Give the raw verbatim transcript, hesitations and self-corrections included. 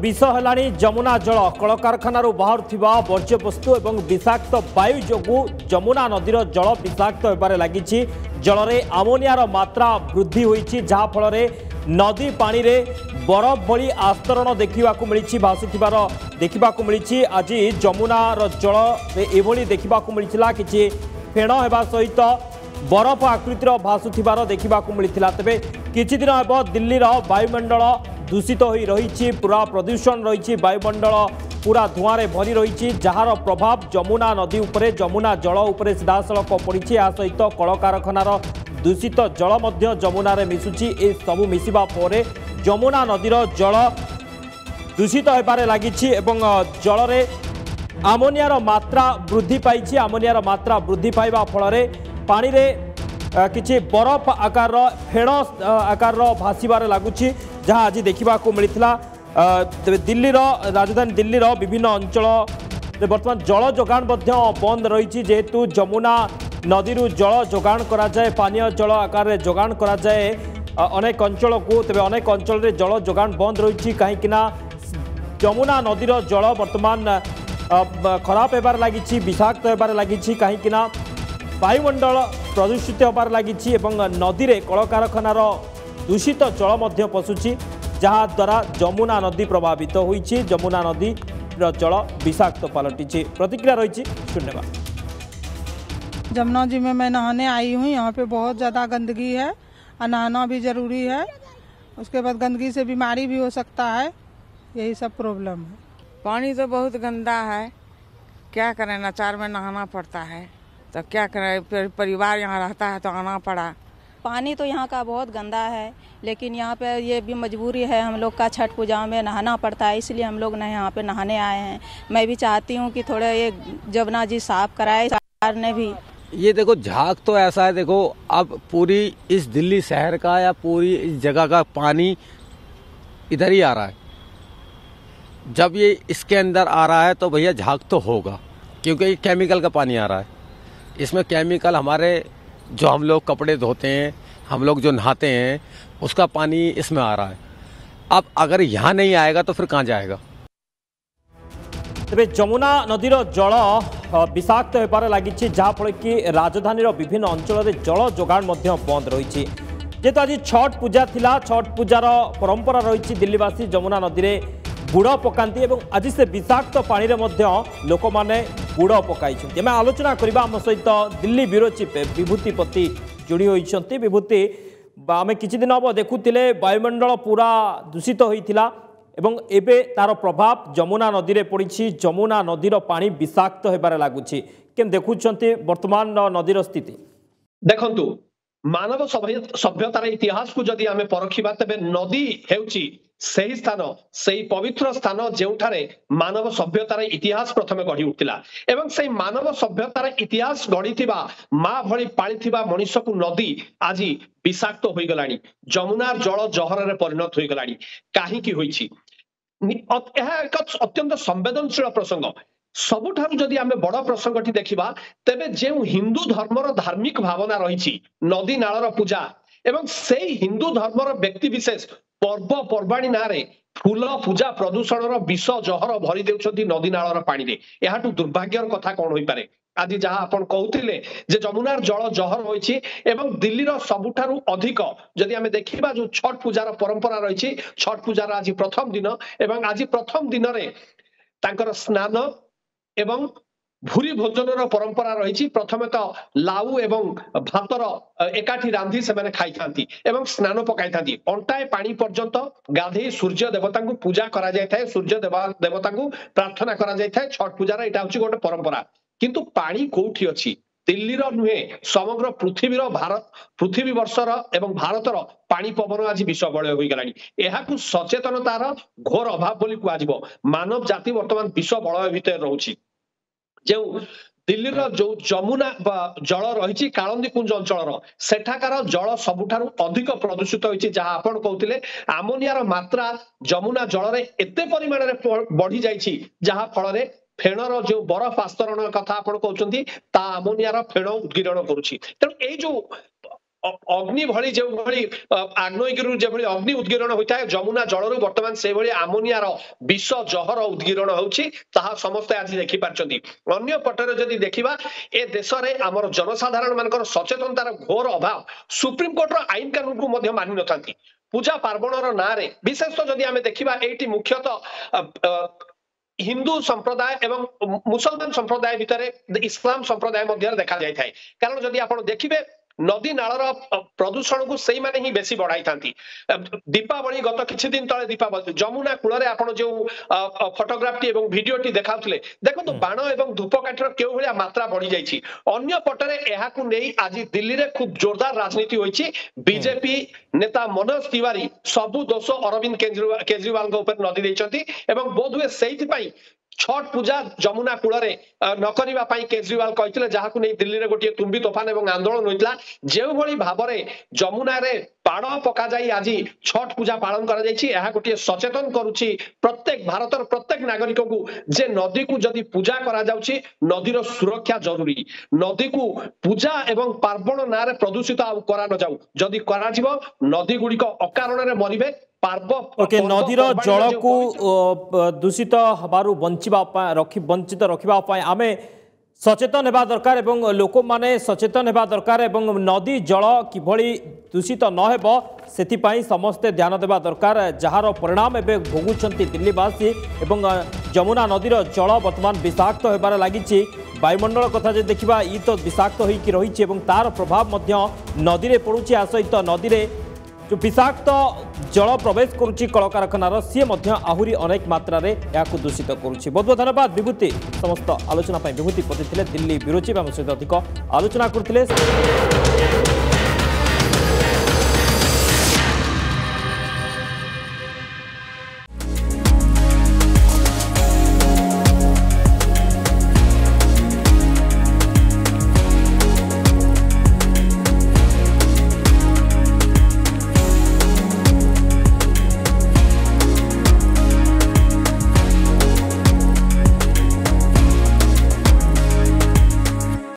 विष है जमुना जल कलकारखाना बाहर वर्ज्यवस्तु और विषाक्त वायु जो जमुना नदीर जल विषाक्त होबार लगी जल में आमोनियार मात्रा वृद्धि होती जहाँफल नदी पानी रे बरफ भली आस्तरण देखा मिली भाषुवर देखा मिली आज जमुनार जल एभली देखा मिलता कि फेण होगा सहित बरफ आकृतिर भाषुवर देखा मिलता तेरे किछि दिन हेब दिल्लीर वायुमंडल दूषित हो रही पूरा प्रदूषण रही वायुमंडल पूरा धुआं भरी रही जार प्रभाव जमुना नदी उपरे जमुना जल उपरे सीधासलख पड़ी आ सहित कलकारखानार दूषित जल मध्य जमुना रे मिसुची ए सबु मिसिबा परे जमुना नदीर जल दूषित होबार लगी जल रे आमोनियार मात्रा वृद्धि पाई आमोनियार मात्रा वृद्धि पाइबा फल पानी रे किछि बरफ आकार फेण आकार भाषिबार लगुच जहाँ आज देखा मिलता दिल्लीर राजधानी दिल्लीर विभिन्न अंचल बर्तमान जल जोगान बंद रही जेहेतु जमुना नदी जल जोगान करा जाए पानीय जल आकार जोगान करा जाए अनेक अंचल को तेरे अनेक अंचल रे जल जोगान बंद रही कहीं जमुना नदीर जल बर्तमान खराब होबार लगी विषाक्त होबार लगी कहीं वायुमंडल प्रदूषित होबार लगी नदी रे कलकारखानार दूषित जल मध्य पशुची जहाँ द्वारा जमुना नदी प्रभावित होईची जमुना नदी जल विषाक्त पलटिची प्रतिक्रिया रही सुनने जमुना जी में मैं नहाने आई हूँ। यहाँ पे बहुत ज़्यादा गंदगी है और नहाना भी ज़रूरी है। उसके बाद गंदगी से बीमारी भी हो सकता है, यही सब प्रॉब्लम है। पानी तो बहुत गंदा है, क्या करें, लाचार में नहाना पड़ता है तो क्या करें, परिवार यहाँ रहता है तो आना पड़ा। पानी तो यहाँ का बहुत गंदा है, लेकिन यहाँ पे ये भी मजबूरी है हम लोग का, छठ पूजा में नहाना पड़ता है, इसलिए हम लोग यहाँ पे नहाने आए हैं। मैं भी चाहती हूँ कि थोड़ा ये जमुना जी साफ कराए सरकार ने भी। ये देखो झाग तो ऐसा है, देखो अब पूरी इस दिल्ली शहर का या पूरी इस जगह का पानी इधर ही आ रहा है। जब ये इसके अंदर आ रहा है तो भैया झाग तो होगा, क्योंकि ये केमिकल का पानी आ रहा है। इसमें केमिकल हमारे जो हम लोग कपड़े धोते हैं, हम लोग जो नहाते हैं, उसका पानी इसमें आ रहा है। अब अगर यहाँ नहीं आएगा तो फिर कहाँ जाएगा। तेरे जमुना नदीर जल विषाक्त होबार लगी जहाँफल कि राजधानी विभिन्न अंचल में जल जोगान बंद रही जेहेतु आज छठ पूजा थिला, छठ पूजार परंपरा रही दिल्लीवासी जमुना नदी में बुड़ पकाती और आज से विषाक्त पानी लोक मैंने बुड़ पकाई। आम आलोचना करवा आम सहित दिल्ली ब्यूरो चीफ विभूतिपति जोड़ी होती। विभूति आम किछि दिन हम देखुले वायुमंडल पूरा दूषित होता एवं एबे तार प्रभाव जमुना नदी रे पड़ी, जमुना नदीर पानी विषाक्त होबार लगुच केम देखुछंती वर्तमान नदीर स्थिति। देखंतु मानव सभ्यतार इतिहास को जदि आमे परखिबा तेबे नदी हेउची सही स्थान, सही पवित्र स्थान जेउठारे मानव सभ्यतार इतिहास प्रथमे गढ़ी उठिला एवं सही मानव सभ्यतार इतिहास गढ़ीथिबा माँ भली पालिथिबा मनुष्य को नदी आज विषाक्त हो गलानी, जमुनार जल जहर रे परिणत हो गलानी। काहीकि होईछि यह एक अत्यंत संवेदनशील प्रसंग। सबुठारु जदि आमे बड़ प्रसंगटी देखिबा तेबे जेउ हिंदू धर्मर धार्मिक भावना रही नदी नालर पूजा एवं से हिंदू धर्मर व्यक्ति विशेष पर्व पर्वाणी नारे फूल पूजा प्रदूषण विष जहर भरी देउछंती नदी नालर पानी रे। एहाटु दुर्भाग्यर कथा कौन होई पारे। आज जहाँ आपण कहउथिले जे जमुनार जल जहर होईछि एवं दिल्लीर सबुठारु अधिक जदि आमे देखिबा जो छठ पूजार परंपरा रही, छठ पूजार आज प्रथम दिन एवं आज प्रथम दिन रे तांकर स्नान एवं भूरी भोजन परंपरा रही। प्रथमे तो लाउ एवं भातर एकाठी रांधि से मैंने खाई थांती एवं स्नान पकाई थांती। अंटाए पानी पर्यंत गाधे सूर्य देवता को पूजा करा जाय थाए, सूर्य देवता को प्रार्थना करा जाय थाए। छठ पूजार एटा होची गोटे परंपरा, किंतु पानी कोठी अछि दिल्लीर नुहे समग्र पृथ्वीर भारत पृथ्वी वर्षर एवं भारतर पानी पवन आज विष बलय हो गलानी। एहाकु सचेतनतार घोर अभाव बोली कुआजिबो। मानव जाति वर्तमान विष बलय भितर रहउछि। जो दिल्लीर जो जमुना जल रही कालंदी कुंज अंचल सेठाकार जल सबुठारु अधिक प्रदूषित होइछि। जहाँ आपण कहउतिले आमोनियार मात्रा जमुना जल रे एते परिमाण रे बढ़ी जाइछि जहाँ फल रे फेणर जो बरफ आस्तरण कथा आपण कहउछंती ता आमोनियार फेण उद्गीरण करूछि। तेणु ए जो अग्नि भली जो भली आग्नेयगिरी जो भली अग्नि उद्गीरण होता है जमुना जलरू वर्तमान से भली आमोनियार विष जहर उद्गीरण होउछि ताहा समस्त आज देखि पारछंती। अन्य पटरे जदि देखिबा ए देश रे हमर जनसाधारण मानकर सचेतनतार घोर अभाव सुप्रीम कोर्ट रो आईन कानून को मध्य मानि नथांती। पूजा पार्वणर ना रे विशेष तो जदि आमे देखिबा एटी मुख्यतः हिंदू संप्रदाय एवं मुसलमान संप्रदाय भितर इस्लाम संप्रदाय मध्य देखा जाय थाए। कारण जदि आपण देखिबे नदी नालर प्रदूषण को से माने ही बेसी बढ़ाई थांती। दीपावली गत किछि दिन तळे दीपावली जमुना कूलरे आपण जो फोटोग्राफटी एवं वीडियोटी देखाउतले देखो बाण एवं धूपकाठर केउ भलिया मात्रा बढ़ी जाईछि। अन्य पटरे एहा को नै आज दिल्ली रे खूब जोरदार राजनीति होईछि। बीजेपी नेता मनोज तिवारी सबु दोष अरविंद केजरीवाल केजरीवाल के ऊपर नदी दैछंती एवं बोधुए सेहित पई छठ पूजा जमुना कूलरे न करिबा पई केजरीवाल कहितले जाहाकु नै दिल्ली रे गोटे तुम्बी तोफान एवं आंदोलन होइतला जेउ भली भाबरे जमुना रे पाड़ पका जाई आज छठ पूजा पालन करा जाईछि। एहा गोटे सचेतन करूछि प्रत्येक भारतर प्रत्येक नागरिक को जे नदी को जदि पूजा करा जाउछि नदीर सुरक्षा जरूरी। नदी को पूजा एवं पार्वण ना रे प्रदूषित आ करा न जाऊ जदि करा जिवो नदी गुडी को अकारण रे मरिबे। ओके नदीर जल को दूषित हबारु बंचिबा रखी वंचित रखा आमे सचेतन हेबा दरकार एवं लोक माने सचेतन हेबा दरकार एवं नदी जल किभली दूषित न हेबो सेथिपाई समस्ते ध्यान देबा दरकार। जहार परिणाम एबे भोगुछंती दिल्लीवासी एवं जमुना नदीर जल वर्तमान विषाक्त होबार लागिछि। वायुमंडल कथा जे देखिबा ई तो विषाक्त होइकि रहिछि एवं तार प्रभाव मध्य नदी रे पडुछि। आ सहित नदी रे जो विषाक्त जल प्रवेश करुच्ची कलकारखानार सी आहरी अनेक मात्रा या दूषित करुच्ची। बहुत बहुत धन्यवाद विभूति समस्त आलोचना विभूति पति दिल्ली ब्यूरो चीफ आम सहित अधिक आलोचना करते।